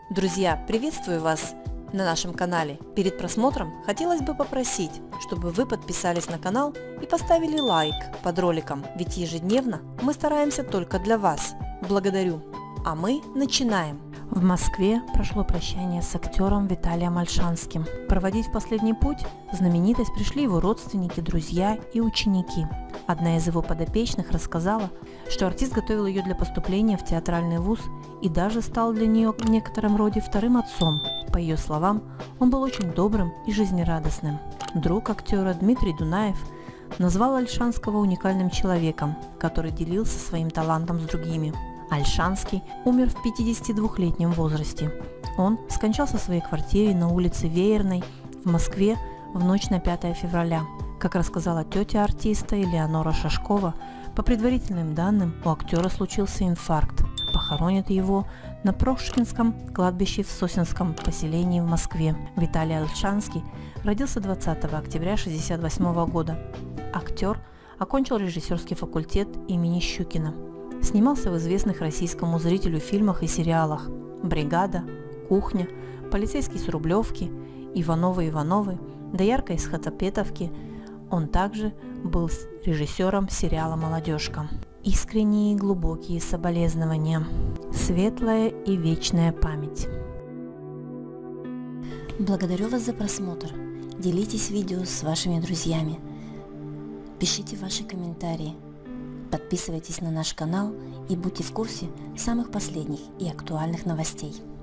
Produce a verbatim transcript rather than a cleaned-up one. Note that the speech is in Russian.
Друзья, приветствую вас на нашем канале. Перед просмотром хотелось бы попросить, чтобы вы подписались на канал и поставили лайк под роликом, ведь ежедневно мы стараемся только для вас. Благодарю. А мы начинаем. В Москве прошло прощание с актером Виталием Ольшанским. Проводить в последний путь знаменитость пришли его родственники, друзья и ученики. Одна из его подопечных рассказала, что артист готовил ее для поступления в театральный вуз и даже стал для нее в некотором роде вторым отцом. По ее словам, он был очень добрым и жизнерадостным. Друг актера Дмитрий Дунаев назвал Ольшанского уникальным человеком, который делился своим талантом с другими. Ольшанский умер в пятидесятидвухлетнем возрасте. Он скончался в своей квартире на улице Веерной в Москве в ночь на пятое февраля. Как рассказала тетя артиста Элеонора Шашкова, по предварительным данным у актера случился инфаркт. Похоронят его на Прошкинском кладбище в Сосенском поселении в Москве. Виталий Ольшанский родился двадцатого октября тысяча девятьсот шестьдесят восьмого года. Актер окончил режиссерский факультет имени Щукина. Снимался в известных российскому зрителю фильмах и сериалах «Бригада», «Кухня», «Полицейский с Рублевки», «Ивановы-Ивановы», «Доярка из Хацапетовки». Он также был режиссером сериала «Молодежка». Искренние и глубокие соболезнования. Светлая и вечная память. Благодарю вас за просмотр. Делитесь видео с вашими друзьями. Пишите ваши комментарии. Подписывайтесь на наш канал и будьте в курсе самых последних и актуальных новостей.